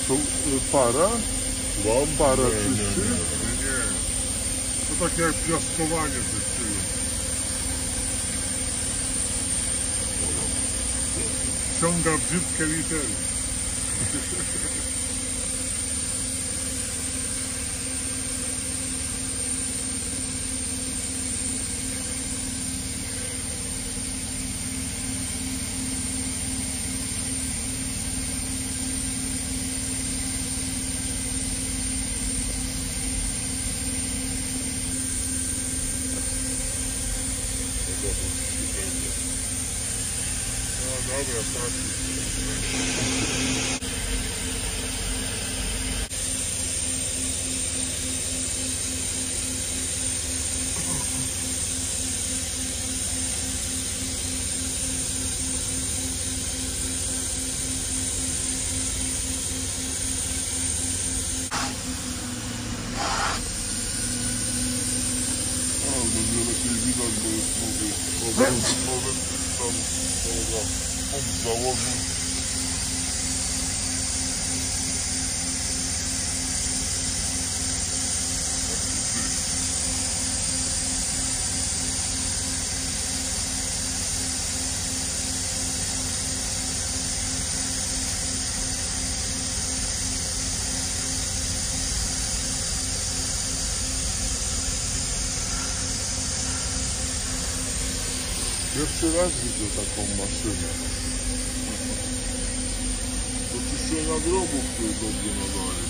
To para? Para czyści? Nie. To takie jak piaskowanie coś czuję. Ściąga brzydkie litery. No dobra, starczy. Będzie lepiej widać, bo jest nowy tam on założył. Pierwszy raz widzę taką maszynę. Do czyszczenia grobów, który dobrze nadaje.